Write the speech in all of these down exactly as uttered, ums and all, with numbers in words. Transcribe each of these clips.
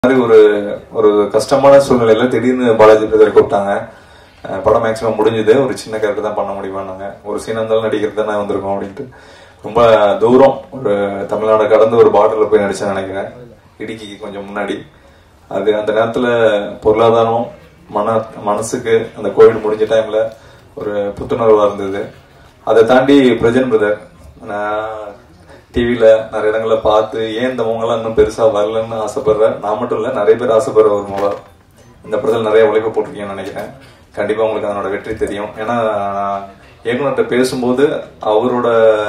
ஒரு ஒரு கஷ்டமான சூழ்நிலையில திடீர்னு பாலாஜி பிரதர் கூப்பிட்டாங்க. படம் மேக்ஸிமம் முடிஞ்சது, ஒரு சின்ன கேரக்டர் தான் பண்ண முடியுமான்னாங்க. ஒரு சீன் இருந்தாலும் நடிக்கிறது தானே வந்திருக்கோம் அப்படின்ட்டு ரொம்ப தூரம் ஒரு தமிழ்நாடு கடந்து ஒரு பார்டர்ல போய் நடிச்சேன்னு நினைக்கிறேன், இடுக்கிக்கு கொஞ்சம் முன்னாடி. அது அந்த நேரத்துல பொருளாதாரம் மன மனசுக்கு அந்த கோவிட் முடிஞ்ச டைம்ல ஒரு புத்துணர்வா இருந்தது. அதை தாண்டி பிரஜன் பிரதர் நான் டிவியில நிறைய இடங்கள்ல பார்த்து ஏன் இந்த மூங்கெல்லாம் இன்னும் பெருசா வரலன்னு ஆசைப்படுறேன். நான் மட்டும் இல்ல, நிறைய பேர் ஆசைப்படுற ஒரு மூலம். இந்த படத்தில் நிறைய உழைப்பு போட்டிருக்கீங்கன்னு நினைக்கிறேன். கண்டிப்பா உங்களுக்கு அதனோட வெற்றி தெரியும். ஏன்னா நான் இயக்குனர்கிட்ட பேசும்போது அவரோட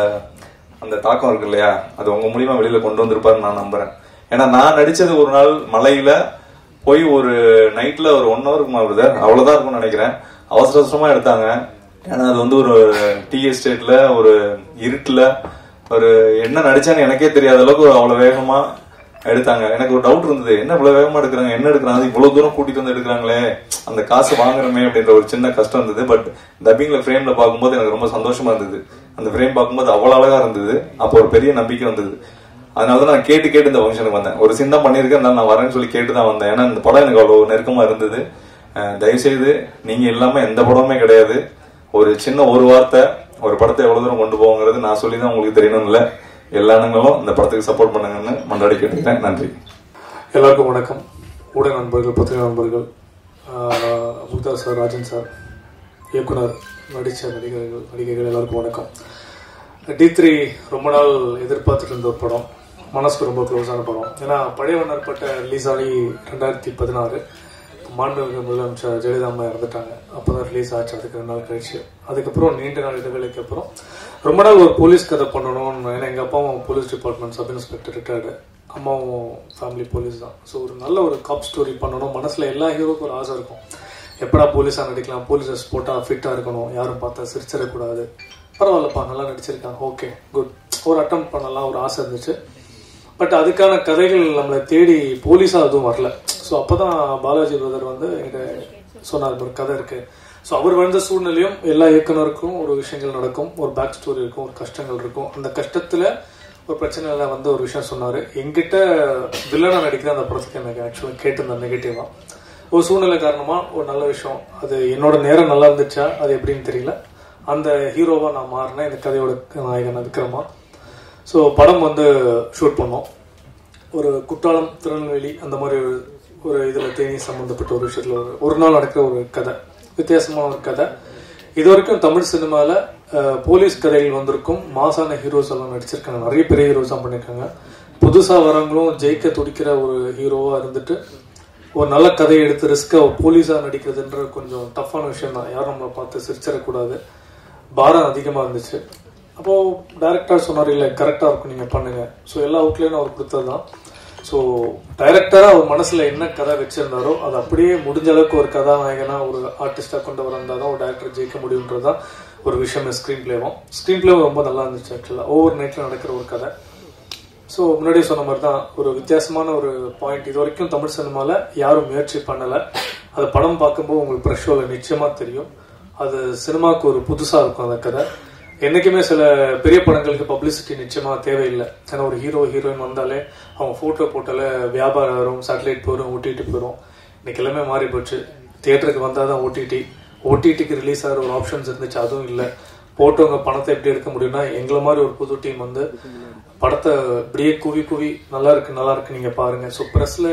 அந்த தாக்கம் இருக்கு இல்லையா, அது உங்க மூலியமா வெளியில கொண்டு வந்திருப்பாருன்னு நான் நம்புறேன். ஏன்னா நான் நடிச்சது ஒரு நாள் மலையில போய் ஒரு நைட்ல ஒரு ஒன் ஹவருக்கு மாதிரி அவ்வளவுதான் இருக்கும்னு நினைக்கிறேன். அவசர அவசரமா எடுத்தாங்க. ஏன்னா அது வந்து ஒரு டீ எஸ்டேட்ல ஒரு இருட்டுல ஒரு என்ன நடிச்சான்னு எனக்கே தெரியாத அளவுக்கு அவ்வளவு வேகமா எடுத்தாங்க. எனக்கு ஒரு டவுட் இருந்தது, என்ன இவ்வளவு வேகமா எடுக்கிறாங்க, என்ன எடுக்கிறாங்க, இவ்வளவு தூரம் கூட்டிட்டு வந்து எடுக்கிறாங்களே, அந்த காசு வாங்குறமே அப்படின்ற ஒரு சின்ன கஷ்டம் இருந்தது. பட் டப்பிங்ல ஃப்ரேம்ல பார்க்கும்போது எனக்கு ரொம்ப சந்தோஷமா இருந்தது. அந்த ஃப்ரேம் பார்க்கும்போது அவ்வளவு அழகா இருந்தது. அப்போ ஒரு பெரிய நம்பிக்கை வந்தது. அதனாலதான் நான் கேட்டு கேட்டு இந்த ஃபங்க்ஷனுக்கு வந்தேன். ஒரு சின்ன பண்ணிருக்கேன், நான் வரேன்னு சொல்லி கேட்டுதான் வந்தேன். ஏன்னா இந்த படம் எனக்கு அவ்வளவு நெருக்கமா இருந்தது. தயவுசெய்து நீங்க இல்லாம எந்த படமுமே கிடையாது. ஒரு சின்ன ஒரு வார்த்தை ஒரு படத்தை எவ்வளவு தூரம் கொண்டு போங்கிறது நான் சொல்லிதான் உங்களுக்கு தெரியணும் இல்ல, எல்லா இடங்களும் இந்த படத்துக்கு சப்போர்ட் பண்ணுங்கன்னு மன்றாடி கேட்டுக்கிறேன். நன்றி. எல்லாருக்கும் வணக்கம். ஊடக நண்பர்கள், பத்திரிகை நண்பர்கள், முக்தா சார், ராஜன் சார், இயக்குனர், நடித்த நடிகர்கள் நடிகைகள் எல்லாருக்கும் வணக்கம். டி த்ரீ ரொம்ப நாள் எதிர்பார்த்துட்டு இருந்த ஒரு படம், மனசுக்கு ரொம்ப க்ளோஸான படம். ஏன்னா பழைய வண்ணற்பட்ட ரிலீஸ் ஆகி ரெண்டாயிரத்தி பதினாறு மாண்புமிகு முதலமைச்சர் ஜெயலலிதா அம்மா இறந்துட்டாங்க. அப்போதான் ரிலீஸ் ஆச்சு. அதுக்கு ரெண்டு நாள் கழிச்சு அதுக்கப்புறம் நீண்ட நாள் இடைவேளைக்கு அப்புறம் ரொம்ப நாள் ஒரு போலீஸ் கதை பண்ணணும்னு. ஏன்னா எங்கள் அப்பாவும் police department sub inspector retired, அம்மாவும் ஃபேமிலி போலீஸ் தான். ஸோ ஒரு நல்ல ஒரு காப் ஸ்டோரி பண்ணணும். மனசில் எல்லா ஹீரோக்கும் ஒரு ஆசை இருக்கும், எப்படா போலீஸாக நடிக்கலாம், போலீஸ் போட்டால் ஃபிட்டாக இருக்கணும், யாரும் பார்த்தா சிரிச்சிடக்கூடாது, பரவாயில்லப்பா நல்லா நடிச்சிருக்காங்க, ஓகே குட், ஒரு அட்டம் பண்ணலாம் ஒரு ஆசை இருந்துச்சு. பட் அதுக்கான கதைகள் நம்மளை தேடி போலீஸாக அதுவும் வரல. ஸோ அப்போ தான் பாலாஜி பிரதர் வந்து என்கிட்ட சொன்னார், ஒரு கதை இருக்கு. ஸோ அவர் வந்த சூழ்நிலையும் எல்லா இயக்குனருக்கும் ஒரு விஷயங்கள் நடக்கும், ஒரு பேக் ஸ்டோரி இருக்கும், ஒரு கஷ்டங்கள் இருக்கும். அந்த கஷ்டத்தில் ஒரு பிரச்சனையில வந்து ஒரு விஷயம் சொன்னார். எங்கிட்ட வில்லனா நடிக்கிற அந்த படத்துக்கு எனக்கு ஆக்சுவலாக கேட்டிருந்தேன் நெகட்டிவாக. ஒரு சூழ்நிலை காரணமாக ஒரு நல்ல விஷயம், அது என்னோட நேரம் நல்லா இருந்துச்சா அது எப்படின்னு தெரியல, அந்த ஹீரோவாக நான் மாறினேன், இந்த கதையோட நாயகன் விக்ரமா. ஸோ படம் வந்து ஷூட் பண்ணோம். ஒரு குற்றாலம், திருநெல்வேலி அந்த மாதிரி ஒரு ஒரு இதில் தேனி சம்மந்தப்பட்ட ஒரு விஷயத்தில் ஒரு ஒரு நாள் நடக்கிற ஒரு கதை, வித்தியாசமான ஒரு கதை. இது வரைக்கும் தமிழ் சினிமாவில் போலீஸ் கதைகள் வந்திருக்கும், மாசான ஹீரோஸ் எல்லாம் நடிச்சிருக்காங்க, நிறைய பெரிய ஹீரோஸ் தான் பண்ணியிருக்காங்க. புதுசாக வரவங்களும் ஜெயிக்க துடிக்கிற ஒரு ஹீரோவாக இருந்துட்டு ஒரு நல்ல கதையை எடுத்து ரிஸ்க்காக போலீஸாக நடிக்கிறதுன்ற கொஞ்சம் டஃப்பான விஷயம் தான். யாரும் நம்மளை பார்த்து சிரிச்சிடக்கூடாது, பாரம் அதிகமாக இருந்துச்சு. அப்போது டைரக்டர் சொன்னார், இல்லை கரெக்டாக இருக்கும் நீங்கள் பண்ணுங்கள். ஸோ எல்லா அவுட்லேயும் அவர் கொடுத்தது தான். ஸோ டைரக்டராக அவர் மனசில் என்ன கதை வச்சுருந்தாரோ அது அப்படியே முடிஞ்ச அளவுக்கு ஒரு கதாநாயகனாக ஒரு ஆர்டிஸ்டாக கொண்டு வந்தால் தான் ஒரு டேரக்டர் ஜெயிக்க முடியுன்றது தான் ஒரு விஷயம். ஸ்க்ரீன் பிளேவும் ஸ்க்ரீன் பிளேவும் ரொம்ப நல்லா இருந்துச்சு. ஆக்சுவலாக ஓவர் நைட்டில் நடக்கிற ஒரு கதை. ஸோ முன்னாடியே சொன்ன மாதிரி தான் ஒரு வித்தியாசமான ஒரு பாயிண்ட். இது வரைக்கும் தமிழ் சினிமாவில் யாரும் முயற்சி பண்ணலை. அது படம் பார்க்கும்போது உங்களுக்கு ப்ரெஷ்ஷோவில் நிச்சயமாக தெரியும். அது சினிமாவுக்கு ஒரு புதுசாக இருக்கும் அந்த கதை. என்றைக்குமே சில பெரிய படங்களுக்கு பப்ளிசிட்டி நிச்சயமாக தேவையில்லை. ஏன்னா ஒரு ஹீரோ ஹீரோயின் வந்தாலே அவங்க ஃபோட்டோ போட்டாலே வியாபாரம் வரும், சேட்டலைட் போயிடும், ஓடிடி போயிடும். இன்னைக்கு எல்லாமே மாறி போச்சு. தியேட்டருக்கு வந்தால் தான் ஓடிடி, ஓடிடிக்கு ரிலீஸ் ஆகிற ஒரு ஆப்ஷன்ஸ் இருந்துச்சு, அதுவும் இல்லை. போட்டவங்க பணத்தை எப்படி எடுக்க முடியும்னா எங்களை மாதிரி ஒரு புது டீம் வந்து படத்தை இப்படியே குவி குவி நல்லா இருக்கு நல்லா இருக்கு நீங்கள் பாருங்கள். ஸோ ப்ரெஸ்ஸில்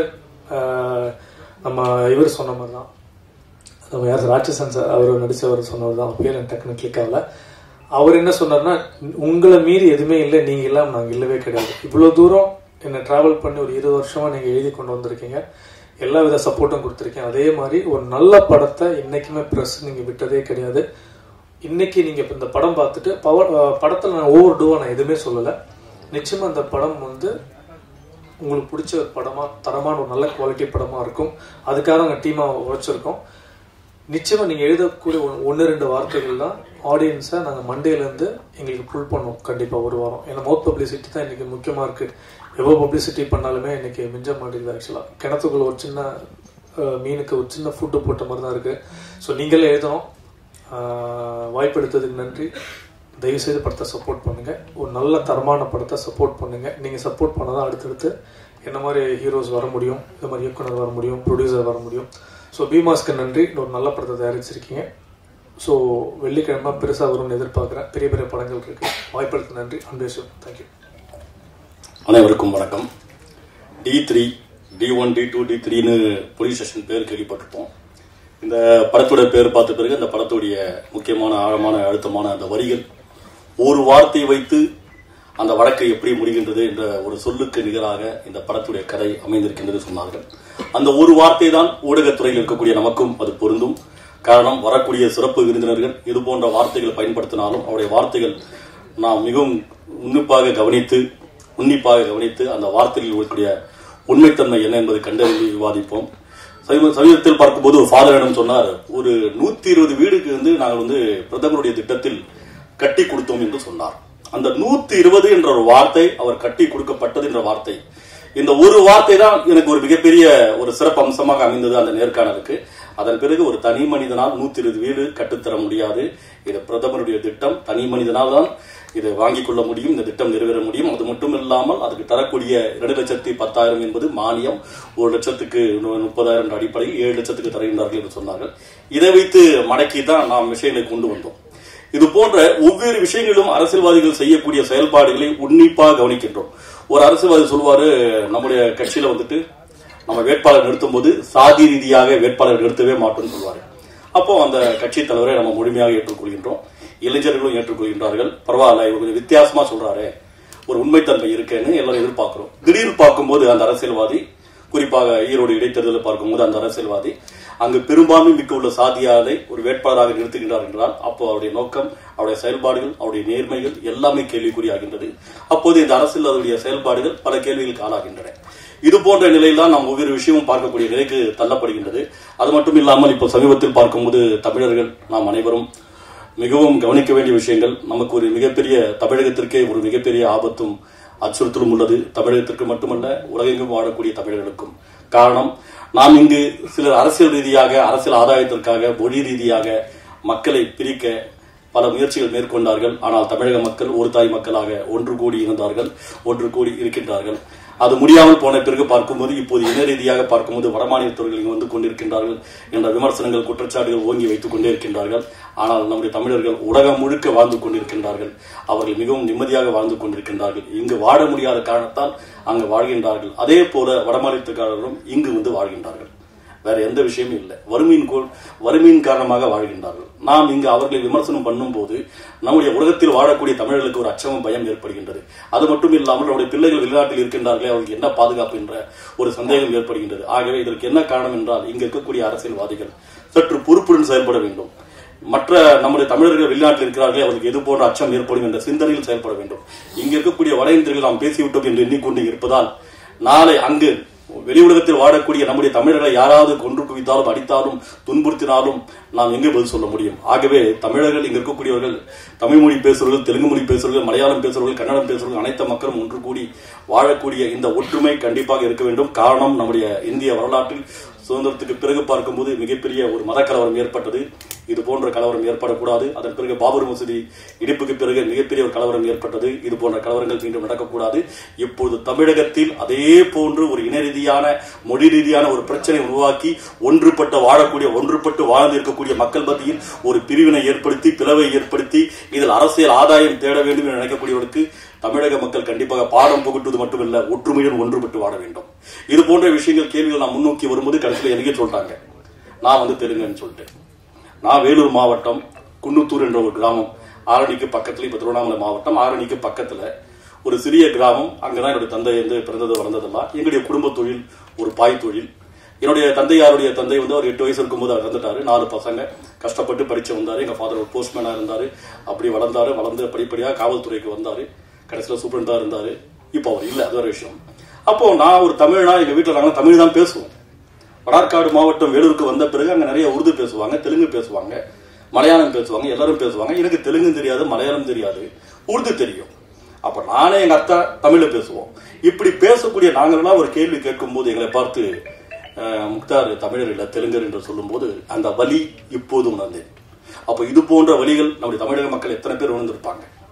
நம்ம இவர் சொன்ன மாதிரி தான், நம்ம யார் ராட்சசன் சார் அவர் நடித்தவர் சொன்னவர் தான், பேர் எனக்கு டக்குன்னு கிளிக் ஆகல. அவர் என்ன சொன்னார்னா, உங்களை மீறி எதுவுமே இல்லை, நீங்கள் இல்லாமல் நாங்கள் இல்லவே கிடையாது. இவ்வளோ தூரம் என்னை ட்ராவல் பண்ணி ஒரு இருபது வருஷமாக நீங்கள் எழுதி கொண்டு வந்திருக்கீங்க, எல்லா வித சப்போர்ட்டும் கொடுத்துருக்கீங்க. அதே மாதிரி ஒரு நல்ல படத்தை என்றைக்குமே ப்ரெஸ் நீங்கள் விட்டதே கிடையாது. இன்னைக்கு நீங்கள் இப்போ இந்த படம் பார்த்துட்டு பவர் படத்தில் நான் ஓவர் டூவாக நான் எதுவுமே சொல்லலை. நிச்சயமாக அந்த படம் வந்து உங்களுக்கு பிடிச்ச ஒரு படமாக, தரமான ஒரு நல்ல குவாலிட்டி படமாக இருக்கும். அதுக்காக நாங்கள் டீமாக உழைச்சிருக்கோம். நிச்சயமாக நீங்கள் எழுதக்கூடிய ஒன்று ரெண்டு வார்த்தைகள் தான் ஆடியன்ஸை நாங்கள் மண்டேலேருந்து எங்களுக்கு புல் பண்ணோம் கண்டிப்பாக ஒரு வாரம். ஏன்னா மவுத் பப்ளிசிட்டி தான் இன்றைக்கி முக்கியமாக இருக்குது. எவ்வளோ பப்ளிசிட்டி பண்ணாலுமே இன்றைக்கி மிஞ்ச மாட்டேங்குது. ஆக்சுவலாக கிணத்துக்குள்ள ஒரு சின்ன மீனுக்கு ஒரு சின்ன ஃபுட்டு போட்ட மாதிரி தான் இருக்குது. ஸோ நீங்களே எழுதணும். வாய்ப்பு எடுத்ததுக்கு நன்றி. தயவுசெய்து படத்தை சப்போர்ட் பண்ணுங்கள். ஒரு நல்ல தரமான படத்தை சப்போர்ட் பண்ணுங்கள். நீங்கள் சப்போர்ட் பண்ணதான் அடுத்தடுத்து என்ன மாதிரி ஹீரோஸ் வர முடியும், இந்த மாதிரி இயக்குனர் வர முடியும், ப்ரொடியூசர் வர முடியும். ஸோ பீமாஸ்க்கு நன்றி, ஒரு நல்ல படத்தை தயாரிச்சிருக்கீங்க. ஸோ வெள்ளிக்கிழமை பெருசாக வரும்னு எதிர்பார்க்குறேன். பெரிய பெரிய படங்கள் இருக்குது. வாய்ப்பளித்த நன்றி. அன்பேஷு, தேங்க்யூ. அனைவருக்கும் வணக்கம். D three D one D two D த்ரீன்னு போலீஸ் ஸ்டேஷன் பேர் கேள்விப்பட்டிருப்போம். இந்த படத்தோட பேர் பார்த்த பிறகு அந்த படத்துடைய முக்கியமான ஆழமான அழுத்தமான அந்த வரிகள், ஒரு வார்த்தை வைத்து அந்த வழக்கை எப்படி முடிகின்றது என்ற ஒரு சொல்லுக்கு நிகராக இந்த படத்துடைய கதை அமைந்திருக்கின்றது சொன்னார்கள். அந்த ஒரு வார்த்தை தான் ஊடகத்துறையில் இருக்கக்கூடிய நமக்கும் அது பொருந்தும். காரணம், வரக்கூடிய சிறப்பு விருந்தினர்கள் இது போன்ற வார்த்தைகளை பயன்படுத்தினாலும் அவருடைய வார்த்தைகள் நாம் மிகவும் உன்னிப்பாக கவனித்து உன்னிப்பாக கவனித்து அந்த வார்த்தையில் இருக்கக்கூடிய உண்மைத்தன்மை என்ன என்பதை கண்டறிந்து விவாதிப்போம். சமீபத்தில் பார்க்கும்போது ஒரு ஃபாதரிடம் சொன்னார், ஒரு நூத்தி இருபது வீடுக்கு வந்து நாங்கள் வந்து பிரதமருடைய திட்டத்தில் கட்டி கொடுத்தோம் என்று சொன்னார். அந்த நூத்தி இருபது என்ற ஒரு வார்த்தை, அவர் கட்டி கொடுக்கப்பட்டது என்ற வார்த்தை, இந்த ஒரு வார்த்தை தான் எனக்கு ஒரு மிகப்பெரிய ஒரு சிறப்பு அம்சமாக அமைந்தது அந்த நேர்காணலுக்கு. அதன் பிறகு ஒரு தனி மனிதனால் நூத்தி இருபது வீடு கட்டுத்தர முடியாது. இது பிரதமருடைய திட்டம். தனி மனிதனால் தான் இதை வாங்கிக் கொள்ள முடியும், இந்த திட்டம் நிறைவேற முடியும். அது மட்டும் இல்லாமல் அதுக்கு தரக்கூடிய இரண்டு லட்சத்தி பத்தாயிரம் என்பது மானியம். ஒரு லட்சத்துக்கு முப்பதாயிரம் என்ற அடிப்படையில் ஏழு லட்சத்துக்கு தருகின்றார்கள் என்று சொன்னார்கள். இதை வைத்து மடக்கி தான் நாம் விஷயங்களை கொண்டு வந்தோம். இது போன்ற ஒவ்வொரு விஷயங்களிலும் அரசியல்வாதிகள் செய்யக்கூடிய செயல்பாடுகளை உன்னிப்பாக கவனிக்கின்றோம். ஒரு அரசியல்வாதி சொல்வாரு, நம்முடைய கட்சியில வந்துட்டு நம்ம வேட்பாளர் நிறுத்தும் போது சாதி ரீதியாக வேட்பாளர் நிறுத்தவே மாட்டோம்னு சொல்வாரு. அப்போ அந்த கட்சி தலைவரை நம்ம முழுமையாக ஏற்றுக்கொள்கின்றோம். இளைஞர்களும் ஏற்றுக்கொள்கின்றார்கள். பரவாயில்ல, இவர் கொஞ்சம் வித்தியாசமா சொல்றாரு, ஒரு உண்மைத்தன்மை இருக்குன்னு எல்லாரும் எதிர்பார்க்கிறோம். திடீர்னு பார்க்கும்போது அந்த அரசியல்வாதி, குறிப்பாக ஈரோடு இடைத்தேர்தலை பார்க்கும்போது அந்த அரசியல்வாதி அங்கு பெரும்பான்மை மிக்க உள்ள சாதியாரை ஒரு வேட்பாளராக நிறுத்துகின்றார் என்றால் அப்போ அவருடைய நோக்கம், அவருடைய செயல்பாடுகள், அவருடைய நேர்மைகள் எல்லாமே கேள்விக்குறியாகின்றது. அப்போது இந்த அரசியல்வாதியுடைய செயல்பாடுகள் பல கேள்விகளுக்கு ஆளாகின்றன. இது போன்ற நிலையில்தான் நாம் ஒவ்வொரு விஷயமும் பார்க்கக்கூடிய நிலைக்கு தள்ளப்படுகின்றது. அது மட்டும் இல்லாமல் இப்போ சமீபத்தில் பார்க்கும்போது தமிழர்கள் நாம் அனைவரும் மிகவும் கவனிக்க வேண்டிய விஷயங்கள், நமக்கு ஒரு மிகப்பெரிய தமிழகத்திற்கே ஒரு மிகப்பெரிய ஆபத்தும் அச்சுறுத்தலும் உள்ளது. தமிழகத்திற்கு மட்டுமல்ல, உலகெங்கும் வாழக்கூடிய தமிழர்களுக்கும். காரணம், நாம் இங்கு சிலர் அரசியல் ரீதியாக, அரசியல் ஆதாயத்திற்காக, மொழி ரீதியாக மக்களை பிரிக்க பல முயற்சிகள் மேற்கொண்டார்கள். ஆனால் தமிழக மக்கள் ஒரு தாய் மக்களாக ஒன்று கூடி இருந்தார்கள், ஒன்று கூடி இருக்கின்றார்கள். அது முடியாமல் போன பிறகு பார்க்கும்போது இப்போது இன ரீதியாக பார்க்கும்போது வடமாநிலத்தவர்கள் இங்கு வந்து கொண்டிருக்கின்றார்கள் என்ற விமர்சனங்கள், குற்றச்சாட்டுகள் ஓங்கி வைத்துக் கொண்டே இருக்கின்றார்கள். ஆனால் நம்முடைய தமிழர்கள் உலகம் முழுக்க வாழ்ந்து கொண்டிருக்கின்றார்கள். அவர்கள் மிகவும் நிம்மதியாக வாழ்ந்து கொண்டிருக்கின்றார்கள். இங்கு வாழ முடியாத காரணத்தால் அங்கு வாழ்கின்றார்கள். அதே போல வடமாநிலத்துக்காரர்களும் இங்கு வந்து வாழ்கின்றார்கள். வேற எந்த விஷயமும் இல்லை. வறுமையின் வறுமையின் காரணமாக வாழ்கின்றார்கள். நாம் இங்கு அவர்களை விமர்சனம் பண்ணும் போது நம்முடைய உலகத்தில் வாழக்கூடிய தமிழர்களுக்கு ஒரு அச்சமும் பயம் ஏற்படுகின்றது. அது மட்டும் இல்லாமல் நம்முடைய பிள்ளைகள் வெளிநாட்டில் இருக்கின்றார்களே, அவர்களுக்கு என்ன பாதுகாப்பு என்ற ஒரு சந்தேகம் ஏற்படுகின்றது. ஆகவே இதற்கு என்ன காரணம் என்றால், இங்கு இருக்கக்கூடிய அரசியல்வாதிகள் சற்று பொறுப்புடன் செயல்பட வேண்டும். மற்ற நம்முடைய தமிழர்கள் வெளிநாட்டில் இருக்கிறார்களே, அவர்களுக்கு எது போன்ற அச்சம் ஏற்படும் என்ற சிந்தனையில் செயல்பட வேண்டும். இங்கு இருக்கக்கூடிய வட இந்தியர்கள் நாம் பேசிவிட்டோம் என்று எண்ணிக்கொண்டு இருப்பதால் நாளை அங்கு வெளி உலகத்தில் வாழக்கூடிய நம்முடைய தமிழர்களை யாராவது கொன்று குவித்தாலும், அடித்தாலும், துன்புறுத்தினாலும் நாம் எங்கே பதில் சொல்ல முடியும்? ஆகவே தமிழர்கள், இங்கு இருக்கக்கூடியவர்கள், தமிழ் மொழி பேசுறவர்கள், தெலுங்கு மொழி பேசுறவர்கள், மலையாளம் பேசுறவர்கள், கன்னடம் பேசுறவர்கள், அனைத்து மக்களும் ஒன்று கூடி வாழக்கூடிய இந்த ஒற்றுமை கண்டிப்பாக இருக்க வேண்டும். காரணம், நம்முடைய இந்திய வரலாற்றில் சுதந்திரத்துக்கு பிறகு பார்க்கும்போது மிகப்பெரிய ஒரு மத கலவரம் ஏற்பட்டது. இது போன்ற கலவரம் ஏற்படக்கூடாது. அதன் பிறகு பாபர் மசூதி இடிப்புக்கு பிறகு மிகப்பெரிய ஒரு கலவரம் ஏற்பட்டது. இது போன்ற கலவரங்கள் மீண்டும் நடக்கக்கூடாது. இப்போது தமிழகத்தில் அதே போன்று ஒரு இன ரீதியான, மொழி ரீதியான ஒரு பிரச்சனை உருவாக்கி ஒன்றுபட்ட வாழக்கூடிய, ஒன்றுபட்டு வாழ்ந்து இருக்கக்கூடிய மக்கள் மத்தியில் ஒரு பிரிவினை ஏற்படுத்தி, பிளவை ஏற்படுத்தி, இதில் அரசியல் ஆதாயம் தேட வேண்டும் என்று நினைக்கக்கூடியவர்களுக்கு தமிழக மக்கள் கண்டிப்பாக பாடம் புகட்டுவது மட்டுமல்ல, ஒற்றுமையுடன் ஒன்றுபட்டு வாழ வேண்டும். இது போன்ற விஷயங்கள், கேள்விகள் நாம் முன்னோக்கி வரும்போது கடைசியில் எனக்கே சொல்லிட்டாங்க, நான் வந்து தெலுங்குன்னு சொல்லிட்டு. நான் வேலூர் மாவட்டம் குன்னத்தூர் என்ற ஒரு கிராமம், ஆரணிக்கு பக்கத்துல, இப்ப திருவண்ணாமலை மாவட்டம் ஆரணிக்கு பக்கத்துல ஒரு சிறிய கிராமம். அங்கதான் என்னுடைய தந்தை வந்து பிறந்தது வளர்ந்ததெல்லாம். எங்களுடைய குடும்ப தொழில் ஒரு பாய் தொழில். என்னுடைய தந்தையாருடைய தந்தை வந்து அவர் எட்டு வயசு இருக்கும்போது அவர் இறந்துட்டாரு. நாலு பசங்க கஷ்டப்பட்டு படிச்சு வந்தாரு. எங்க ஃபாதர் ஒரு போஸ்ட்மேனா இருந்தாரு. அப்படி வளர்ந்தாரு. வளர்ந்து படிப்படியாக காவல்துறைக்கு வந்தாரு. கடைசியில் சூப்பரண்டா இருந்தாரு. இப்போ அவர் இல்லை, அது ஒரு விஷயம். அப்போ நான் ஒரு தமிழ்னா, எங்க வீட்டில் நாங்கள் தமிழ் தான் பேசுவோம். வடார்காடு மாவட்டம் வேலூருக்கு வந்த பிறகு அங்க நிறைய உருது பேசுவாங்க, தெலுங்கு பேசுவாங்க, மலையாளம் பேசுவாங்க, எல்லாரும் பேசுவாங்க. எனக்கு தெலுங்கு தெரியாது, மலையாளம் தெரியாது, உருது தெரியும். அப்ப நானே எங்க அத்தா தமிழ்ல பேசுவோம். இப்படி பேசக்கூடிய நாங்கள்லாம் ஒரு கேள்வி கேட்கும் போது எங்களை பார்த்து முக்தார் தமிழர் இல்ல தெலுங்கர் என்று சொல்லும் போது அந்த வலி இப்போது உணர்ந்தேன். அப்ப இது போன்ற வலிகள் நம்முடைய தமிழக மக்கள் எத்தனை பேர் உணர்ந்திருப்பாங்க?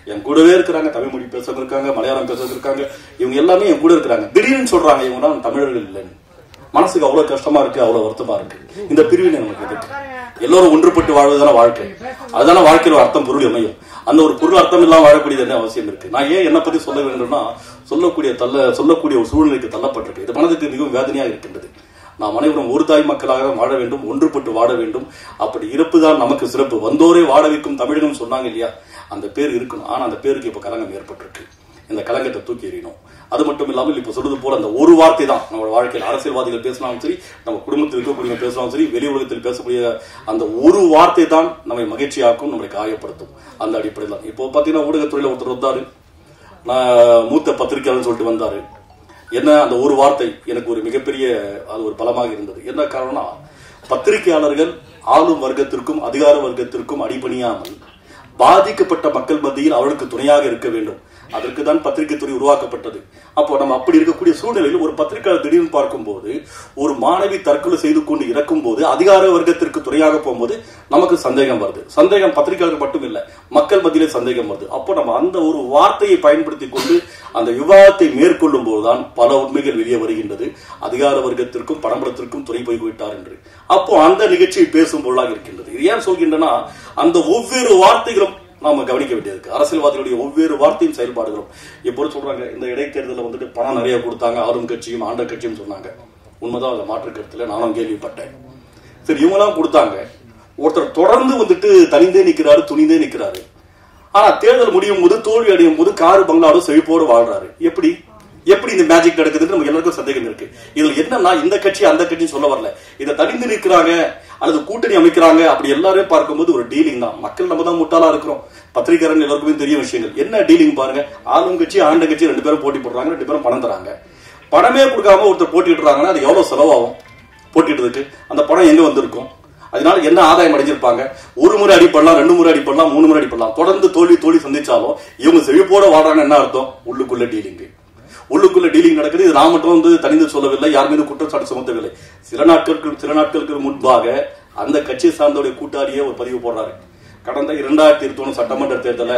என் கூடவே இருக்கிறாங்க. தமிழ் மொழி பேசுறவங்க இருக்காங்க, மலையாளம் பேசுறவங்க இருக்காங்க. இவங்க எல்லாமே என் கூட இருக்கிறாங்க. திடீர்னு சொல்றாங்க இவங்க தான் தமிழர்கள் இல்லைன்னு. மனசுக்கு அவ்வளவு கஷ்டமா இருக்கு, அவ்வளவு வருத்தமா இருக்கு. இந்த பிரிவினை நமக்கு எதுக்கு? எல்லோரும் ஒன்றுபட்டு வாழ்வதுதான வாழ்க்கை. அதுதான வாழ்க்கையில் அர்த்தம், பொருள் அமையும். அந்த ஒரு பொருள் அர்த்தம் இல்லாம வாழக்கூடியது என்ன அவசியம் இருக்கு? நான் ஏன் என்னை பத்தி சொல்ல வேண்டும்னா, சொல்லக்கூடிய தள்ள சொல்லக்கூடிய ஒரு சூழ்நிலைக்கு தள்ளப்பட்டிருக்கு. இது மனதுக்கு மிகவும் வேதனையாக இருக்கின்றது. நாம் அனைவரும் ஒரு தாய் மக்களாக வாழ வேண்டும், ஒன்றுபட்டு வாழ வேண்டும். அப்படி இருப்புதான் நமக்கு சிறப்பு. வந்தோரே வாழ வைக்கும் தமிழகம் சொன்னாங்க இல்லையா, அந்த பேர் இருக்கணும். ஆனா அந்த பேருக்கு இப்ப கலங்கம் ஏற்பட்டிருக்கு. இந்த கலங்கத்தை தூக்கி எறியணும். அது மட்டும் இல்லாமல் இப்ப சொல்றது போல அந்த ஒரு வார்த்தை தான் நம்ம வாழ்க்கையில் அரசியல்வாதிகள் பேசினாலும் சரி, நம்ம குடும்பத்தில் இருக்கக்கூடிய பேசினாலும் சரி, வெளி உலகத்தில் பேசக்கூடிய அந்த ஒரு வார்த்தை தான் நம்மை மகிழ்ச்சியாக்கும், நம்மளை காயப்படுத்தும். அந்த அடிப்படையில் தான் இப்போ பாத்தீங்கன்னா ஊடகத்துறையில ஒருத்தர் வந்தாரு, நான் மூத்த பத்திரிகையாளர் சொல்லிட்டு வந்தாரு. என்ன அந்த ஒரு வார்த்தை எனக்கு ஒரு மிகப்பெரிய அது ஒரு பலமாக இருந்தது. என்ன காரணம்னா, பத்திரிகையாளர்கள் ஆளும் வர்க்கத்திற்கும் அதிகார வர்க்கத்திற்கும் அடிபணியாமல் பாதிக்கப்பட்ட மக்கள் மத்தியில் அவர்களுக்கு துணையாக இருக்க வேண்டும். அதற்கு தான் பத்திரிகை துறை உருவாக்கப்பட்டது. அப்போ நம்ம அப்படி இருக்கக்கூடிய சூழ்நிலையில் ஒரு பத்திரிகையாளர் திடீர்னு பார்க்கும் போது, ஒரு மாணவி தற்கொலை செய்து கொண்டு இறக்கும் போது அதிகார வர்க்கத்திற்கு துணையாக போகும்போது நமக்கு சந்தேகம் வருது. சந்தேகம் பத்திரிகையாளர்கள் மட்டும் இல்ல, மக்கள் மத்தியிலே சந்தேகம் வருது. அப்போ நம்ம அந்த ஒரு வார்த்தையை பயன்படுத்தி கொண்டு அந்த விவாதத்தை மேற்கொள்ளும் போதுதான் பல உண்மைகள் வெளியே வருகின்றது. அதிகார வர்க்கத்திற்கும் பணபலத்திற்கும் துணை போய்விட்டார் என்று. அப்போ அந்த நிகழ்ச்சியை பேசும் பொருளாக இருக்கின்றது. இது ஏன் சொல்கின்றனா, அந்த ஒவ்வொரு வார்த்தைகளும் நாம கவனிக்க வேண்டியது. அரசியல்வாதிகளுடைய ஒவ்வொரு வார்த்தையும் செயல்பாடுகளும் எப்போது சொல்றாங்க, இந்த இடைத்தேர்தலில் வந்துட்டு பணம் நிறைய கொடுத்தாங்க ஆளும் கட்சியும் ஆண்ட கட்சியும் சொன்னாங்க. உண்மைதான், அதை மாற்று கருத்துல நானும் கேள்விப்பட்டேன். சரி, இவங்க எல்லாம் கொடுத்தாங்க. ஒருத்தர் தொடர்ந்து வந்துட்டு தனிந்தே நிக்கிறாரு, துணிந்தே நிக்கிறாரு. ஆனா தேர்தல் முடியும் போது, தோல்வி அடையும் போது காரு பங்களாவோட செழிப்போடு வாழ்றாரு. எப்படி எப்படி இந்த மேஜிக் நடக்குதுன்னு நமக்கு எல்லாருக்கும் சந்தேகம் இருக்கு. இதுல என்னன்னா, இந்த கட்சி அந்த கட்சி சொல்ல வரல, இதை தனிந்து நிற்கிறாங்க அல்லது கூட்டணி அமைக்கிறாங்க அப்படி எல்லாரும் பார்க்கும்போது ஒரு டீலிங் தான். மக்கள் நம்ம தான் முட்டாளா இருக்கிறோம். பத்திரிகையாளர்கள் எல்லாருக்குமே தெரிய விஷயங்கள். என்ன டீலிங் பாருங்க, ஆளும் கட்சி ஆண்ட கட்சி ரெண்டு பேரும் போட்டி போடுறாங்க, ரெண்டு பேரும் பணம் தராங்க. பணமே கொடுக்காம ஒருத்தர் போட்டிடுறாங்கன்னா அது எவ்வளவு செலவாகும் போட்டிடுறதுக்கு? அந்த பணம் எங்க வந்திருக்கும்? அதனால என்ன ஆதாயம் அடைஞ்சிருப்பாங்க? ஒரு முறை அடிப்படலாம், ரெண்டு முறை அடிப்படலாம், மூணு முறை அடிப்படலாம். தொடர்ந்து தோல்வி தோல்வி சந்திச்சாலும் இவங்க செழிப்போட வாடுறாங்க. என்ன அர்த்தம்? உள்ளுக்குள்ள டீலிங் உள்ளுக்குள்ள டீலிங் நடக்குது. இது நான் மட்டும் வந்து தனிந்து சொல்லவில்லை, யார் மீது குற்றச்சாட்டு சுமத்தவில்லை. சில நாட்களுக்கு சில நாட்களுக்கு முன்பாக அந்த கட்சியை சார்ந்தோடைய கூட்டாளியே ஒரு பதிவு போடுறாரு. கடந்த இரண்டாயிரத்தி இருபத்தி ஒண்ணு சட்டமன்ற தேர்தல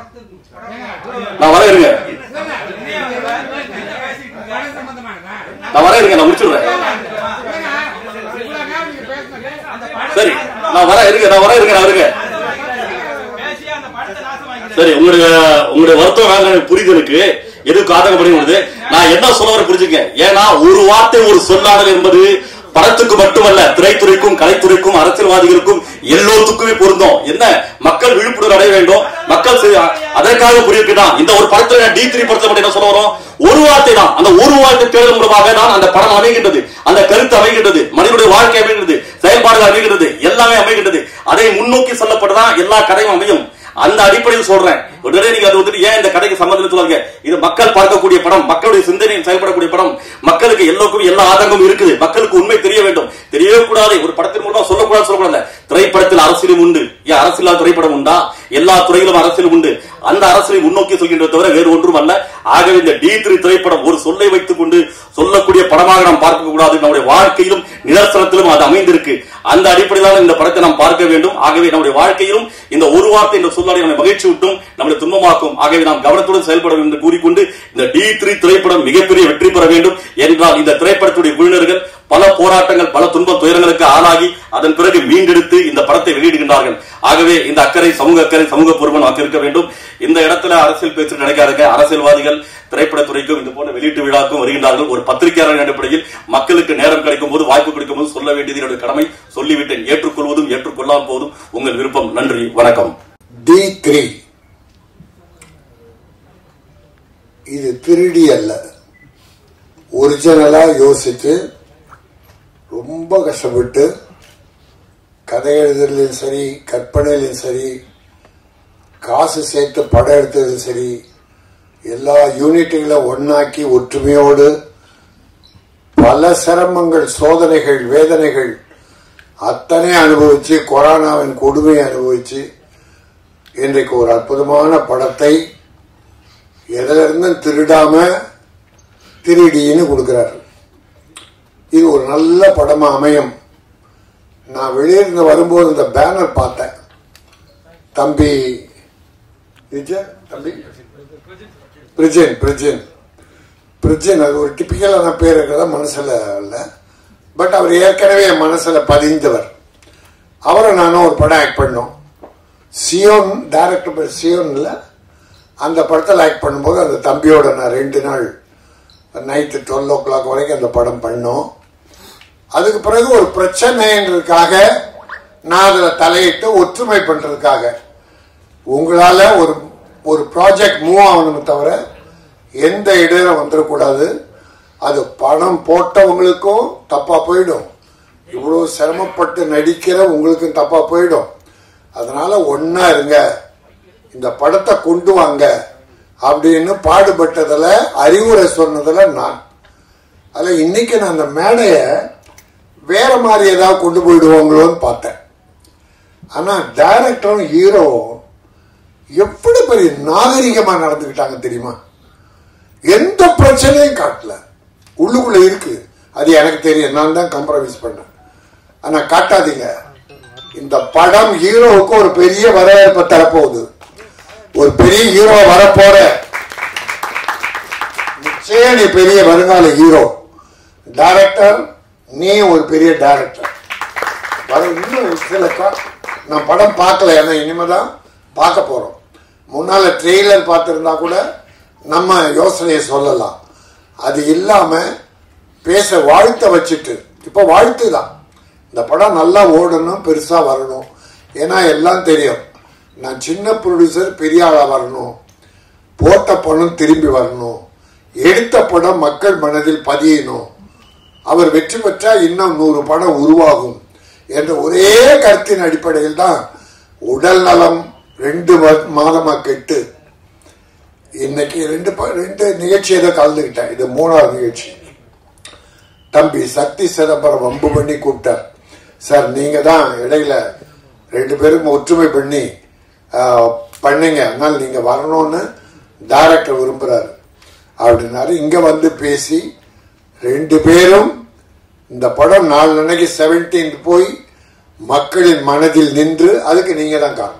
நான் வர இருங்க நான் வர இருங்க நான் முடிச்சுடுறேன். சரி, நான் வர இருங்க நான் வர இருங்க நான் இருங்க சரி, உங்களுடைய உங்களுடைய வருத்தம் வேலை புரியுது எனக்கு. எதுக்கு ஆதங்கப்படுகிறது? நான் என்ன சொல்ல வர புரிஞ்சுங்க. ஏன்னா ஒரு வார்த்தை ஒரு சொல்லாடல் என்பது படத்துக்கு மட்டுமல்ல, திரைத்துறைக்கும் கலைத்துறைக்கும் அரசியல்வாதிகளுக்கும் எல்லோருக்குமே பொருந்தும். என்ன, மக்கள் விழிப்புணர்வு அடைய வேண்டும். மக்கள் அதற்காக புரியுதான். இந்த ஒரு படத்துல டி த்ரீ படத்துல மட்டும் என்ன சொல்ல வரும்? ஒரு வார்த்தை தான். அந்த ஒரு வார்த்தை தேர்தல் மூலமாக தான் அந்த படம் அமைகின்றது, அந்த கருத்து அமைகின்றது, மனிதனுடைய வாழ்க்கை அமைகின்றது, செயல்பாடுகள் அமைகின்றது, எல்லாமே அமைகின்றது. அதை முன்னோக்கி சொல்லப்பட்டதான் எல்லா கதையும் அமையும். அந்த அடிப்படையில் சொல்றேன். உடனே நீங்க அது வந்துட்டு ஏன் இந்த கதைக்கு சம்பந்தம் சொல்லுங்க. இது மக்கள் பார்க்கக்கூடிய படம், மக்களுடைய சிந்தனையில் செயல்படக்கூடிய படம். மக்களுக்கு எல்லோருக்கும் எல்லா ஆதங்கமும் இருக்குது. மக்களுக்கு உண்மை தெரிய வேண்டும், தெரியவே கூடாது. ஒரு படத்தின் மூலமா சொல்லக்கூடாது சொல்லக்கூடாது. திரைப்படத்தில் அரசியலும் உண்டு. ஏன் அரசியல் திரைப்படம் உண்டா? எல்லா துறையிலும் அரசியல் உண்டு. அந்த அரசியலை முன்னோக்கி சொல்கின்ற தவிர வேறு ஒன்றும் அல்ல. ஆகவே இந்த டி த்ரீ திரைப்படம் ஒரு சொல்லை வைத்துக் கொண்டு சொல்லக்கூடிய படமாக நாம் பார்க்க கூடாது. நம்முடைய வாழ்க்கையிலும் நிதர்சனத்திலும் அது அமைந்திருக்கு. அந்த அடிப்படையிலான இந்த படத்தை நாம் பார்க்க வேண்டும். ஆகவே நம்முடைய வாழ்க்கையிலும் இந்த ஒரு வார்த்தை என்ற சொல்லாடை நம்மை மகிழ்ச்சி விட்டும் நம்முடைய துன்பமாக்கும். ஆகவே நாம் கவனத்துடன் செயல்பட வேண்டும் என்று கூறிக்கொண்டு இந்த டி த்ரீ திரைப்படம் மிகப்பெரிய வெற்றி பெற வேண்டும் என்றால் இந்த திரைப்படத்துடைய குழுவினர்கள் பல போராட்டங்கள் பல துன்ப துயரங்களுக்கு ஆளாகி அதன் பிறகு மீண்டெடுத்து இந்த படத்தை வெளியிடுகின்றார்கள். ஆகவே இந்த அக்கறை சமூக அக்கறை சமூக பொறுப்பாக இருக்க வேண்டும். இந்த இடத்துல அரசியல் பேச்சு நினைக்காருங்க. அரசியல்வாதிகள் திரைப்படத்துறைக்கும் இந்த போன்ற வெளியீட்டு விழாக்கும் வருகின்றார்கள். ஒரு பத்திரிகையாளர் அடிப்படையில் மக்களுக்கு நேரம் கிடைக்கும் போது வாய்ப்பு கிடைக்கும் போது சொல்ல வேண்டியது என்னுடைய கடமை. சொல்லிவிட்டேன். ஏற்றுக்கொள்வதும் ஏற்றுக்கொள்ளாமல் போவதும் உங்கள் விருப்பம். நன்றி, வணக்கம். டி த்ரீ இது திருடி அல்ல, ஒரிஜினலா யோசித்து ரொம்ப கஷ்டப்பட்டு கதை எழுதுறதுலையும் சரி, கற்பனையிலும் சரி, காசு சேர்த்து படம் எடுத்ததும் சரி, எல்லா யூனிட்டுகளை ஒன்னாக்கி ஒற்றுமையோடு பல சிரமங்கள், சோதனைகள், வேதனைகள் அத்தனை அனுபவிச்சு, கொரோனாவின் கொடுமையை அனுபவிச்சு இன்றைக்கு ஒரு அற்புதமான படத்தை எதிலிருந்தும் திருடாம திருடின்னு கொடுக்கிறார். இது ஒரு நல்ல படமா அமையும். நான் வெளியிருந்து வரும்போது இந்த பேனர் பார்த்தேன். தம்பி விஜய் பிரிஜின் பிரிஜின் பிரிஜின் அது ஒரு டிபிக்கலான பேர் இருக்கிறதா மனசுல இல்ல. பட் அவர் ஏற்கனவே என் மனசுல பதிந்தவர். அவரை நானும் ஒரு படம் ஆக்ட் பண்ணோம். சியோன் டைரக்டர் பேர் சியோன்ல. அந்த படத்தில் ஆக்ட் பண்ணும்போது அந்த தம்பியோட நான் ரெண்டு நாள் நைட்டு டுவெல் ஓ கிளாக் வரைக்கும் அந்த படம் பண்ணோம். அதுக்கு பிறகு ஒரு பிரச்சனைன்றதுக்காக நான் அதில் தலையிட்டு ஒற்றுமை பண்றதுக்காக உங்களால ஒரு ஒரு ப்ராஜெக்ட் மூவ் ஆகணுமே தவிர எந்த இடையில வந்துடக்கூடாது. அது பணம் போட்டவங்களுக்கும் தப்பா போயிடும், இவ்வளவு சிரமப்பட்டு நடிக்கிற உங்களுக்கும் தப்பா போயிடும். அதனால ஒன்னா இருங்க, இந்த படத்தை கொண்டு வாங்க அப்படின்னு பாடுபட்டதுல அறிவுரை சொன்னதுல நான். அதுல இன்னைக்கு நான் அந்த மேடைய வேற மாதிரி ஏதாவது கொண்டு போயிடுவாங்களோன்னு பார்த்தேன். ஆனா டைரக்டரும் ஹீரோவும் எப்படி பெரிய நாகரிகமா நடந்துக்கிட்டாங்க தெரியுமா? எந்த பிரச்சனையும் காட்டல, உள்ளுக்குள்ள இருக்கு. அது எனக்கு தெரியும், நான் தான் காம்ப்ரமைஸ் பண்ணேன். ஆனா காட்டாதீங்க. இந்த படம் ஹீரோவுக்கு ஒரு பெரிய வரவேற்பை தரப்போகுது. ஒரு பெரிய ஹீரோ வரப்போற, நிச்சயம் நீ பெரிய வருங்கால ஹீரோ. டைரக்டர் நீ ஒரு பெரிய டைரக்டர். இன்னும் சில நான் படம் பார்க்கல, ஏன்னா இனிமேதான் பார்க்க போறோம். முன்னால ட்ரெய்லர் பார்த்திருந்தா கூட நம்ம யோசனையை சொல்லலாம். அது இல்லாம பேச வாழ்த்த வச்சுட்டு, இப்ப வாழ்த்து தான். இந்த படம் நல்லா ஓடணும், பெருசா வரணும். ஏன்னா எல்லாம் தெரியும், நான் சின்ன ப்ரொடியூசர், பெரிய ஆளா வரணும், போட்ட படம் திரும்பி வரணும், எடுத்த படம் மக்கள் மனதில் பதியணும், அவர் வெற்றி பெற்றா இன்னும் நூறு படம் உருவாகும் என்ற ஒரே கருத்தின் அடிப்படையில் தான் உடல் நலம் ரெண்டு மாதமா கெட்டு இன்னைக்கு ரெண்டு ரெண்டு நிகழ்ச்சியை தான் கலந்துக்கிட்டேன். இது மூணாவது நிகழ்ச்சி. தம்பி சக்தி சிதம்பரம் வம்பு பண்ணி கூப்பிட்டார். சார் நீங்க தான் இடையில ரெண்டு பேரும் ஒற்றுமை பண்ணி பண்ணீங்க, அதனால நீங்க வரணும்னு டைரக்டர் விரும்புறாரு அப்படின்னாரு. இங்க வந்து பேசி ரெண்டு பேரும் இந்த படம் நாலு அன்னைக்கு செவன்டீன் போய் மக்களின் மனதில் நின்று, அதுக்கு நீங்க தான் காரணம்.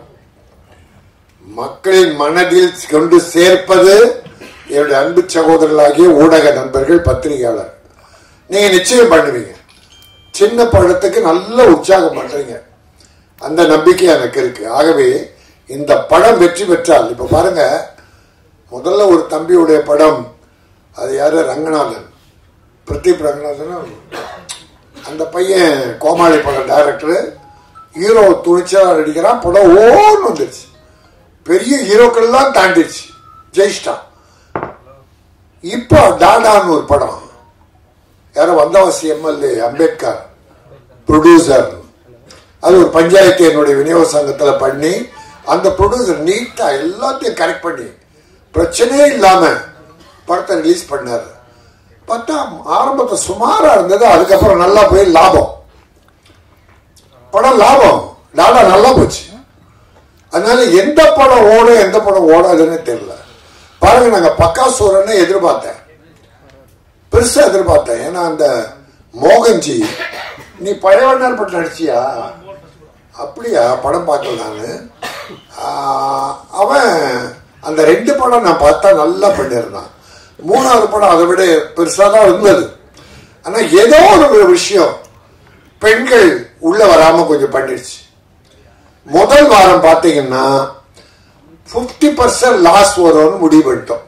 மக்களின் மனதில் கொண்டு சேர்ப்பது என்னுடைய அன்பு சகோதரர்களாகிய ஊடக நண்பர்கள், பத்திரிகையாளர். நீங்க நிச்சயம் பண்ணுவீங்க. சின்ன படத்துக்கு நல்ல உற்சாகம் பண்றீங்க, அந்த நம்பிக்கை எனக்கு இருக்கு. ஆகவே இந்த படம் வெற்றி பெற்றால், இப்ப பாருங்க, முதல்ல ஒரு தம்பியுடைய படம், அது யாரு, ரங்கநாதன், பிரதீப் ரங்கநாதன். அந்த பையன் கோமாளி படம் டைரக்டர், ஹீரோ துணிச்சலா நடிக்கிறான். படம் ஓன்னு வந்துருச்சு, பெரிய ஹீரோக்கள் தான் தாண்டிடுச்சு, ஜெயிச்சிட்டான். இப்போ டாடான்னு ஒரு படம், யாரோ வந்தவாசி எம்எல்ஏ அம்பேத்கர் ப்ரொடியூசர், அது ஒரு பஞ்சாயத்து என்னுடைய விநியோக சங்கத்துல பண்ணி, அந்த ப்ரொடியூசர் நீட்டா எல்லாத்தையும் கரெக்ட் பண்ணி பிரச்சனையே இல்லாம படத்தை ரிலீஸ் பண்ணாரு. பார்த்தா ஆரம்பத்தை சுமாரா இருந்தது, அதுக்கப்புறம் நல்லா போய் லாபம், படம் லாபம், டாடா நல்லா போச்சு. அதனால எந்த படம் ஓடும் எந்த படம் ஓடாதுன்னு தெரியல. பாருங்க, நாங்க பக்காசூரன்னு எதிர்பார்த்தேன், பெருசா எதிர்பார்த்தேன். ஏன்னா அந்த மோகன்ஜி, நீ பழையவண்ணார் பட்டு நடிச்சியா? அப்படியா, படம் பார்க்கல நானு. அவன் அந்த ரெண்டு படம் நான் பார்த்தா நல்லா பண்ணிருந்தான். மூணாவது படம் அதை விட பெருசா தான் இருந்தது. ஆனா ஏதோ ஒரு விஷயம் பெண்கள் உள்ள வராம கொஞ்சம் பண்ணிடுச்சு. முதல் வாரம் பாத்தீங்கன்னா பிப்டி பர்சன்ட் லாஸ் வரும்னு முடிவு பண்ணிட்டோம்.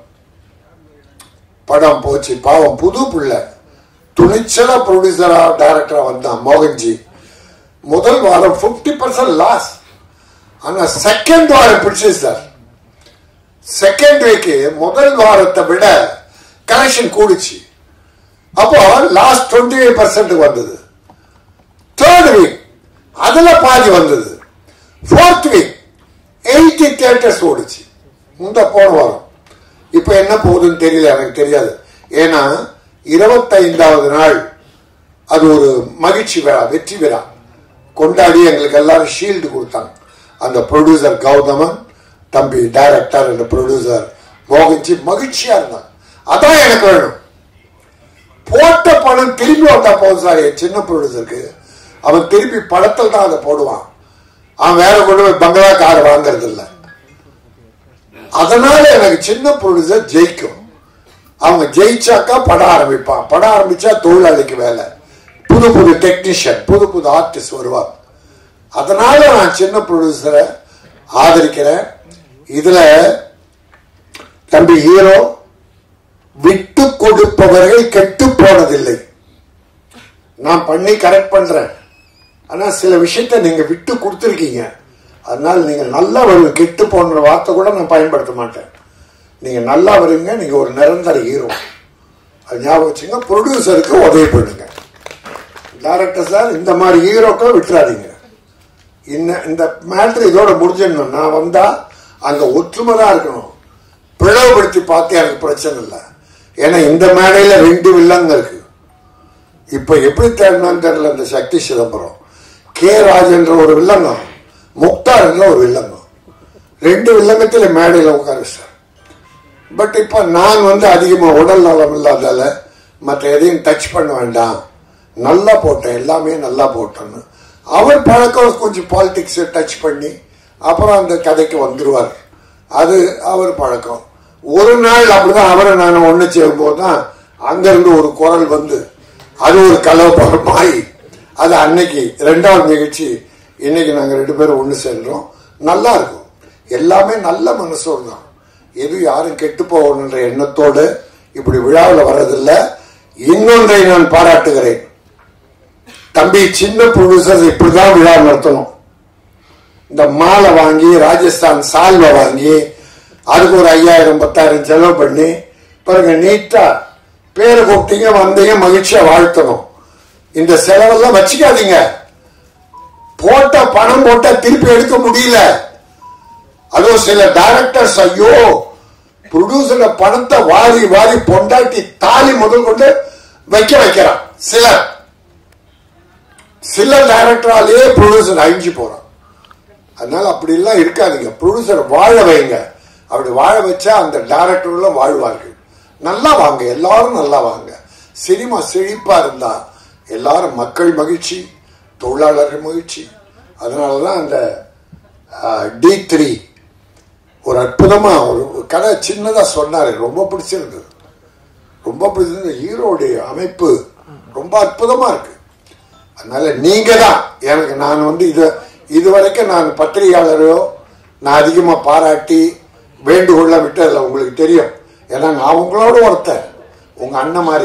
படம் போச்சு. பாவம், புது பிள்ளை, துணிச்சலா ப்ரொடியூசரா டைரக்டரா வந்தான் மோகன்ஜி. முதல் வாரம் பிப்டி பர்சன்ட் லாஸ். ஆனா செகண்ட் வாரம் பிடிச்சு சார். செகண்ட் வீக் முதல் வாரத்தை விட கலெக்ஷன் கூடிச்சு. அப்போ லாஸ்ட் டுவெண்ட்டி எயிட் பர்சன்ட் வந்தது. தேர்ட் வீக் அதுல பாதி வந்தது. ஃபோர்த் வீக் எயிட்டி தியேட்டர்ஸ் ஓடிச்சு இந்த போன வாரம். இப்ப என்ன போகுதுன்னு தெரியல, எனக்கு தெரியாது. ஏன்னா இருபத்தைந்தாவது நாள் அது ஒரு மகிழ்ச்சி விழா, வெற்றி விழா கொண்டாடி எங்களுக்கு எல்லாரும் ஷீல்டு கொடுத்தாங்க. அந்த ப்ரொடியூசர் கௌதமன், தம்பி டைரக்டர் என்ற ப்ரொடியூசர் மோகன்ஜி மகிழ்ச்சியா இருந்தாங்க. அதான் எனக்கு வேணும். போட்ட படம் திரும்பி வந்தா போதும் சார். சின்ன ப்ரொடியூசருக்கு அவன் திருப்பி படத்தில் தான் அதை போடுவான். அவன் வேற கொண்டு போய் பங்களா கார் வாங்கறது இல்லை. அதனால எனக்கு சின்ன ப்ரொடியூசர் ஜெயிக்கும். அவங்க ஜெயிச்சாக்கா படம் ஆரம்பிப்பான். படம் ஆரம்பிச்சா தொழிலாளிக்கு வேலை, புது புது டெக்னீஷியன், புது புது ஆர்டிஸ்ட் வருவாங்க. அதனால நான் சின்ன ப்ரொடியூசரை ஆதரிக்கிறேன். இதுல தம்பி ஹீரோ, விட்டு கொடுப்பவர்கள் கெட்டு போனதில்லை. நான் பண்ணி கரெக்ட் பண்றேன். ஆனா சில விஷயத்த நீங்க விட்டு கொடுத்துருக்கீங்க. அதனால நீங்க நல்லா வருவீங்க. கெட்டு போன்ற வார்த்தை கூட நான் பயன்படுத்த மாட்டேன். நீங்க நல்லா வருவீங்க. நீங்க ஒரு நிரந்தர ஹீரோ. அது ஞாபகம் வச்சுங்க. ப்ரொடியூசருக்கு உதவி பண்ணுங்க. டைரக்டர் சார், இந்த மாதிரி ஹீரோக்களை விட்டுறாதீங்க. இந்த மேட்ரு இதோட முடிஞ்சிடணும். நான் வந்தா அங்க ஒற்றுமை தான் இருக்கணும். பிளவுபடுத்தி பார்த்து எனக்கு பிரச்சனை இல்லை. ஏன்னா இந்த மேடையில ரெண்டு வில்லங்க இருக்கு. இப்ப எப்படி தேடினான்னு தெரியல. இந்த சக்தி சிதம்பரம், கே ராஜன்ற ஒரு வில்லங்கம், முக்தார் என்ற ஒரு வில்லங்கம், ரெண்டு வில்லங்கத்துல மேடையில உட்காரு சார். பட் இப்ப நான் வந்து அதிகமா உடல் நலம் இல்லாதால மற்ற எதையும் டச் பண்ண வேண்டாம், நல்லா போட்டேன், எல்லாமே நல்லா போட்டோன்னு அவர் பழக்கம். கொஞ்சம் பாலிடிக்ஸ் டச் பண்ணி அப்புறம் அந்த கதைக்கு வந்துருவார். அது அவர் பழக்கம். ஒரு நாள் அப்படிதான் அவரை நான் ஒண்ணு செய்யும் போதுதான் அங்கிருந்து ஒரு குரல் வந்து அது ஒரு கலவரமாய் அது அன்னைக்கு ரெண்டாவது நிகழ்ச்சி. இன்னைக்கு நாங்க ரெண்டு பேரும் ஒண்ணு சேர்ந்தோம். நல்லா இருக்கும். எல்லாமே நல்ல மனசோடு தான். எது யாரும் கெட்டு போகணுன்ற எண்ணத்தோடு இப்படி விழாவில் வர்றதில்லை. இன்னொன்றை நான் பாராட்டுகிறேன். தம்பி, சின்ன ப்ரொடியூசர் இப்படிதான் விழா நடத்தணும். இந்த மாலை வாங்கி, ராஜஸ்தான் சால்வை வாங்கி, அதுக்கு ஒரு ஐயாயிரம் பத்தாயிரம் செலவு பண்ணி பாருங்க, நீட்டா பேரை கூப்பிட்டீங்க, வந்தீங்க, மகிழ்ச்சியா வாழ்த்தணும். இந்த செலவெல்லாம் வச்சுக்காதீங்க. போட்ட பணம் போட்டா திருப்பி எடுக்க முடியல. அதுவும் சில டைரக்டர்ஸ் ஐயோ ப்ரொடியூசர் பணத்தை வாரி வாரி பொண்டாட்டி தாலி முதல் கொண்டு வைக்க வைக்கிறான். சிலர் சில டைரக்டராலேயே ப்ரொடியூசர் அழிஞ்சு போறான். அதனால அப்படி எல்லாம் இருக்காதீங்க. ப்ரொடியூசர் வாழ வைங்க. அப்படி வாழ வச்சா அந்த டைரக்டர்களும் வாழ்வார்கள். நல்லா வாங்க, எல்லாரும் நல்லா வாங்க. சினிமா செழிப்பா இருந்தா எல்லாரும் மக்கள் மகிழ்ச்சி, தொழிலாளர்கள் மகிழ்ச்சி. அதனாலதான் அந்த டி த்ரீ ஒரு அற்புதமா ஒரு கதை சின்னதா சொன்னாரு. ரொம்ப பிடிச்சிருந்தது. ரொம்ப பிடிச்சிருந்த ஹீரோடைய அமைப்பு ரொம்ப அற்புதமா இருக்கு. அதனால நீங்க தான் எனக்கு, நான் வந்து இது இதுவரைக்கும் நான் பத்திரிகையாளரையோ நான் அதிகமா பாராட்டி வேண்டுகொள்ள விட்டதில்லை. உங்களுக்கு தெரியும். ஏன்னா நான் உங்களோட ஒருத்தன், உங்க அண்ணன் மாதிரி.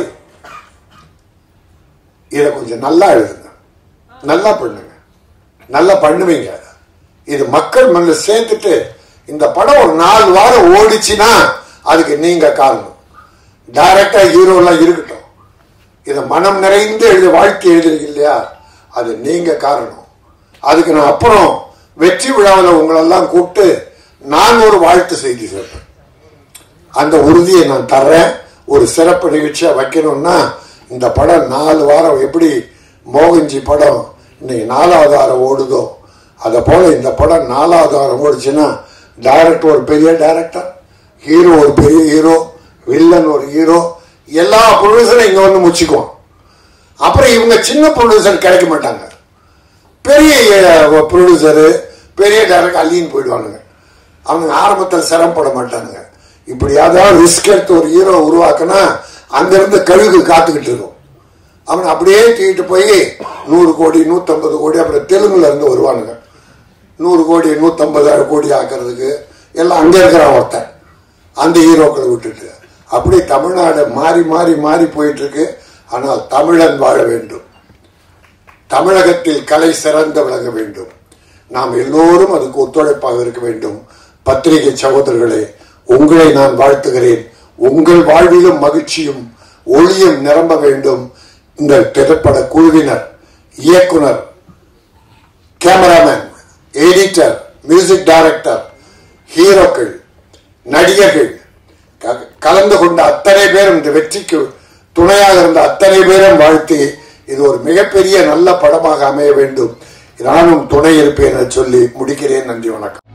இதை கொஞ்சம் நல்லா எழுதுங்க, நல்லா பண்ணுங்க, நல்லா பண்ணுவீங்க. இது மக்கள் மண்ணில் சேர்த்துட்டு இந்த படம் ஒரு நாலு வாரம் ஓடிச்சுன்னா அதுக்கு நீங்க காரணம். டைரக்டா ஹீரோ எல்லாம் இருக்கட்டும், இதை மனம் நிறைந்து எழுதி வாழ்க்கை எழுதுறீங்க இல்லையா, அது நீங்க காரணம். அதுக்கு நான் அப்புறம் வெற்றி விழாவில் உங்களெல்லாம் கூப்பிட்டு நான் ஒரு வாழ்த்து செய்தி சொல்றேன். அந்த உறுதியை நான் தர்றேன். ஒரு சிறப்பு நிகழ்ச்சியா வைக்கணும்னா இந்த படம் நாலு வாரம், எப்படி மோகன்ஜி படம் இன்னைக்கு நாலாவது வாரம் ஓடுதோ அதை போல இந்த படம் நாலாவது வாரம் ஓடுச்சுன்னா டைரக்டர் ஒரு பெரிய டைரக்டர், ஹீரோ ஒரு பெரிய ஹீரோ, வில்லன் ஒரு ஹீரோ, எல்லா ப்ரொடியூசரும் இங்க வந்து முச்சிக்குவோம். அப்புறம் இவங்க சின்ன ப்ரொடியூசர் கிடைக்க மாட்டாங்க. பெரிய ப்ரொடியூசரு பெரிய டைரக்டர் அள்ளின்னு போயிடுவானுங்க. அவங்க ஆரம்பத்தில் சிரமப்பட மாட்டாங்க. இப்படி ஏதாவது ரிஸ்க் எடுத்து ஒரு ஹீரோ உருவாக்குனா அங்கிருந்து கழுகு காத்துக்கிட்டு இருக்கும். அவன் அப்படியே தூக்கிட்டு போய் நூறு கோடி நூத்தி ஐம்பது கோடி அப்புறம் தெலுங்குல இருந்து வருவானுங்க. நூறு கோடி நூத்தி ஐம்பது கோடி ஆக்குறதுக்கு எல்லாம் அங்க இருக்கிறான் ஒருத்தன், அந்த ஹீரோக்களை விட்டுட்டு. அப்படி தமிழ்நாடு மாறி மாறி மாறி போயிட்டு இருக்கு. ஆனால் தமிழன் வாழ வேண்டும். தமிழகத்தில் கலை சிறந்து விளங்க வேண்டும். நாம் எல்லோரும் அதுக்கு ஒத்துழைப்பாக இருக்க வேண்டும். பத்திரிகை சகோதரர்களே, உங்களை நான் வாழ்த்துகிறேன். உங்கள் வாழ்விலும் மகிழ்ச்சியும் ஒளியும் நிரம்ப வேண்டும். இந்த திரைப்பட குழுவினர், இயக்குனர், கேமராமேன், எடிட்டர், மியூசிக் டைரக்டர், ஹீரோக்கள், நடிகர்கள் கலந்து கொண்ட அத்தனை பேரும், இந்த வெற்றிக்கு துணையாக இருந்த அத்தனை பேரும் வாழ்த்தி இது ஒரு மிகப்பெரிய நல்ல படமாக அமைய வேண்டும். நானும் துணை இருப்பேன் என சொல்லி முடிக்கிறேன். நன்றி, வணக்கம்.